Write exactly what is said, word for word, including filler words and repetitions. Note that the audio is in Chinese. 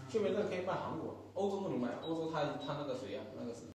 雀梅这个可以卖韩国，欧洲不能卖，欧洲它它那个谁呀、那个是